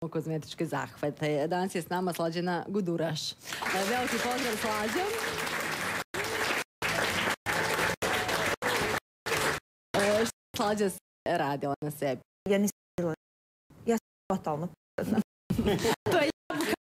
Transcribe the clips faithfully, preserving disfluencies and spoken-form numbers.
kozmetičke zahvate. Danas je s nama Slađana Guduraš. Veliki pozdrav, Slađo. Što Slađa se radila na sebi? Ja nisam bila. Ja sam totalno poredna. To je jabuka.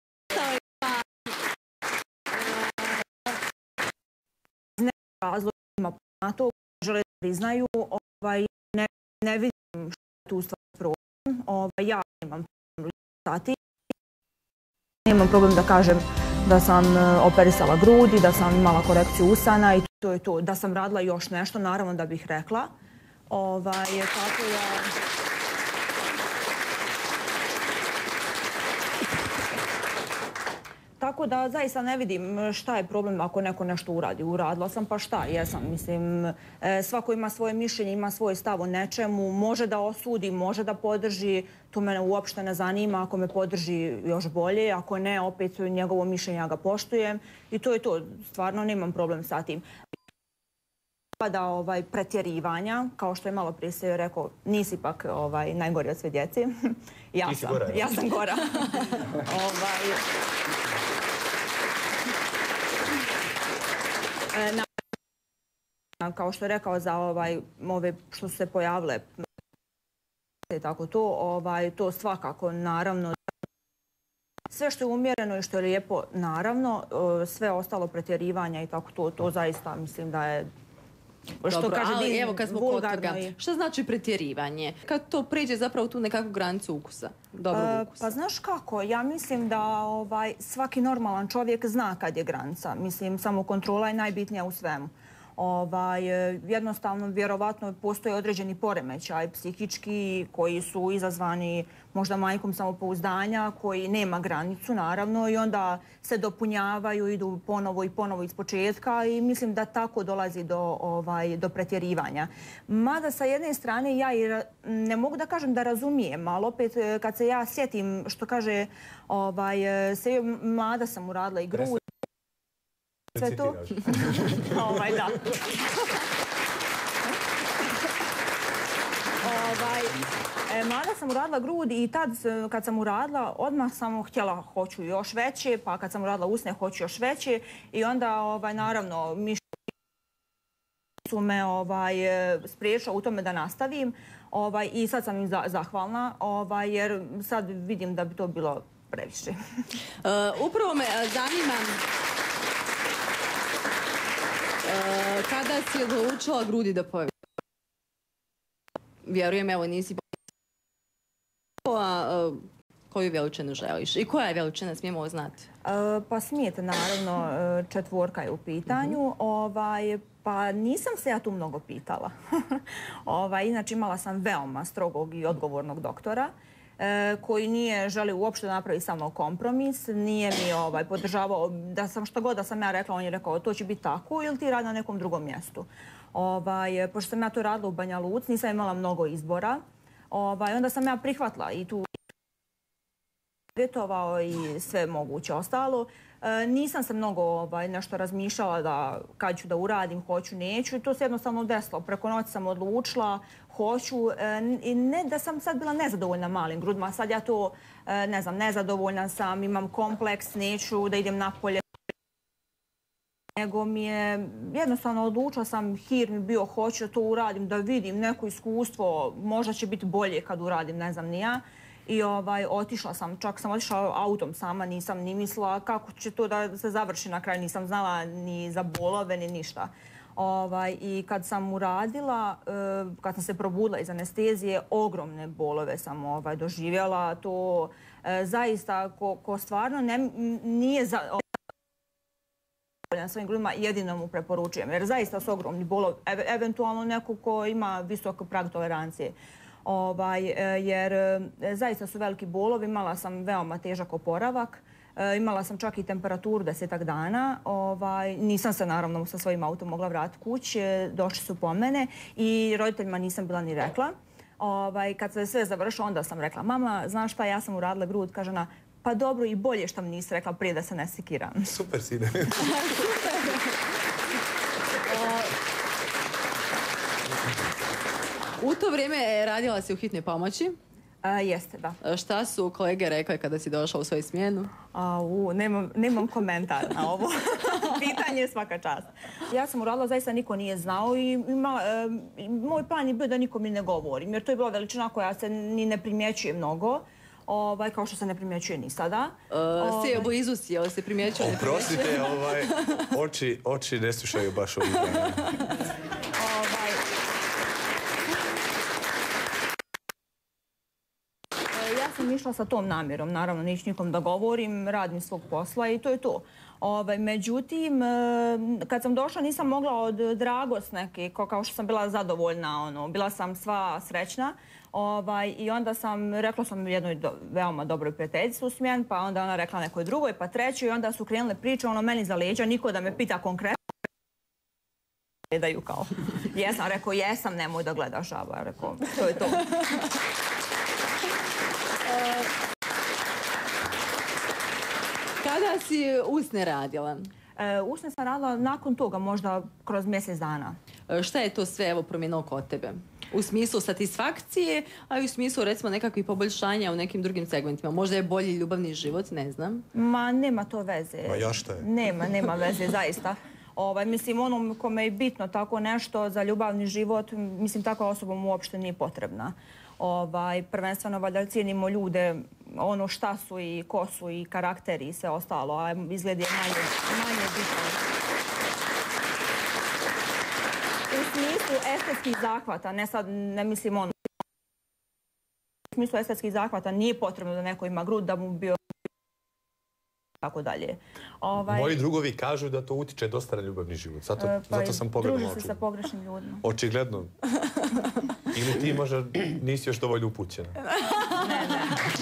Ne razlog ima na to, žele da priznaju, ne vidim što je tu stvar problem. Ja imam problem sati. Nemam problem da kažem da sam operisala grudi, da sam imala korekciju usana i to je to. Da sam radila još nešto, naravno da bih rekla. Tako da... Tako da zaista ne vidim šta je problem ako neko nešto uradi. Uradila sam pa šta, jesam. Mislim, svako ima svoje mišljenje, ima svoj stav o nečemu, može da osudi, može da podrži, to mene uopšte ne zanima, ako me podrži još bolje, ako ne, opet njegovo mišljenje ja ga poštujem i to je to, stvarno nemam problem sa tim. Da pretjerivanja, kao što je malo prije se rekao, nisi ipak najgori od sve djeci. Ja sam, ja sam gora. Kao što je rekao za ove što su se pojavile i tako to, to svakako naravno sve što je umjereno i što je lijepo naravno, sve ostalo pretjerivanja i tako to, to zaista mislim da je dobro, ali evo kad smo kod toga, šta znači pretjerivanje? Kad to priđe zapravo tu nekakvu granicu ukusa, dobrog ukusa? Pa znaš kako, ja mislim da svaki normalan čovjek zna kad je granica. Mislim, samokontrola je najbitnija u svemu. Jednostavno, vjerovatno postoje određeni poremećaj psihički koji su izazvani možda manjkom samopouzdanja, koji nema granicu naravno i onda se dopunjavaju, idu ponovo i ponovo iz početka i mislim da tako dolazi do pretjerivanja. Mada sa jedne strane ja i ne mogu da kažem da razumijem, ali opet kad se ja sjetim što kaže mlada sam uradila i grud, sve to? Ovaj, da. Mlada sam uradila grudi i tad kad sam uradila, odmah sam htjela hoću još veće, pa kad sam uradila usne hoću još veće i onda naravno mišljenje su me spriječila u tome da nastavim i sad sam im zahvalna jer sad vidim da bi to bilo previše. Upravo me zanima kada si odlučila grudi da pojavi? Vjerujem, evo, nisi a koju veličinu želiš? I koja je veličina, smijemo znati? Pa smijete, naravno, četvorka je u pitanju. Pa nisam se ja tu mnogo pitala. Inače, imala sam veoma strogog i odgovornog doktora koji nije želio uopšte napraviti sa mnom kompromis, nije mi podržavao, da sam što god da sam ja rekla, on je rekao to će biti tako ili ti radi na nekom drugom mjestu. Pošto sam ja to radila u Banja Luci, nisam imala mnogo izbora, onda sam ja prihvatila i tu savjetovao i sve moguće ostalo. Nisam se mnogo nešto razmišljala da kad ću da uradim, hoću, neću. To se jednostavno desilo. Preko noći sam odlučila, hoću. I ne da sam sad bila nezadovoljna malim grudima. Sad ja to, ne znam, nezadovoljna sam, imam kompleks, neću da idem napolje. Nego mi je, jednostavno odlučila sam, hir mi bio, hoću da to uradim, da vidim neko iskustvo, možda će biti bolje kad uradim, ne znam ni ja. I otišla sam, čak sam otišla autom sama, nisam ni mislila kako će to da se završi na kraju, nisam znala ni za bolove, ni ništa. I kad sam uradila, kad sam se probudila iz anestezije, ogromne bolove sam doživjela. To zaista, ko stvarno nije zadovoljan svojim grudima, jedino mu preporučujem, jer zaista su ogromni bolovi, eventualno neko ko ima visok prag tolerancije. Jer zaista su veliki bolovi, imala sam veoma težak oporavak, imala sam čak i temperaturu desetak dana, nisam se naravno sa svojim autom mogla vratiti kući, došli su po mene i roditeljima nisam bila ni rekla. Kad se sve završilo, onda sam rekla, mama, znaš šta, ja sam uradila grud, kaže ona, pa dobro i bolje što mi nisi rekla prije da se ne sekiram. Super sine. U to vrijeme radila si u hitnoj pomoći. Jeste, da. Šta su kolege rekli kada si došla u svoju smjenu? Nemam komentar na ovo. Pitanje je svaka čast. Ja sam uradila, zaista niko nije znao i moj plan je bio da nikom ni ne govorim, jer to je bila veličina koja se ni ne primjećuje mnogo. Kao što se ne primjećuje ni sada. Sije blizu si, ali se primjećuje? Oprostite, oči ne slušaju baš ovih dana. Ja sam išla sa tom namjerom, naravno, neću nikom da govorim, radim svog posla i to je to. Međutim, kad sam došla nisam mogla od dragost neke, kao što sam bila zadovoljna, bila sam sva srećna. I onda sam, rekla sam jednoj veoma dobroj prijateljici u smjen, pa onda ona rekla nekoj drugoj, pa trećoj i onda su krenule priče, ono meni za leđa, niko da me pita konkretno. Gledaju kao, jesam, rekao, jesam, nemoj da gledaš, žaba, rekao, to je to. Kada si usne radila? Usne sam radila nakon toga, možda kroz mjesec dana. Šta je to sve evo promijenilo kod tebe? U smislu satisfakcije, a i u smislu recimo nekakvih poboljšanja u nekim drugim segmentima. Možda je bolji ljubavni život, ne znam. Ma nema to veze. Ma ja šta je? Nema, nema veze, zaista. Mislim, onom kome je bitno tako nešto za ljubavni život, mislim, takva osoba mu uopšte nije potrebna. Prvenstveno, valjda cijenimo ljude, ono šta su i ko su i karakteri i sve ostalo, a izgled je manje bitno. U smislu estetskih zahvata, ne sad, ne mislim ono, u smislu estetskih zahvata nije potrebno da neko ima grud, da mu bio tako dalje. Moji drugovi kažu da to utiče dosta na ljubavni život, zato sam pogledala oču. Druži se sa pogrešnim ljudima. Očigledno. Ili ti možda nisi još dovoljno upućena. Ne, ne.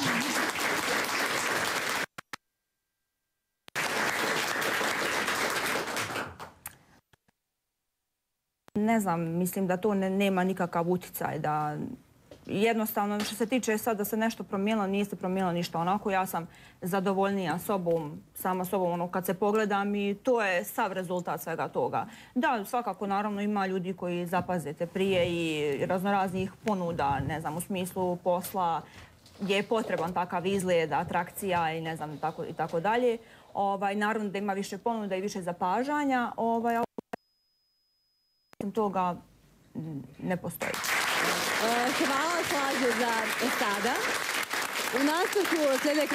Ne znam, mislim da to nema nikakav uticaj, da jednostavno što se tiče sad da se nešto promijenilo, nije se promijenilo ništa onako, ja sam zadovoljnija sobom, sama sobom ono kad se pogledam i to je sav rezultat svega toga. Da, svakako naravno ima ljudi koji zapazite prije i raznoraznih ponuda, ne znam, u smislu posla gdje je potreban takav izgled, atrakcija i ne znam i tako dalje. Naravno da ima više ponuda i više zapažanja, toga ne postoji. Hvala Slađe za sada. U nastavku slijede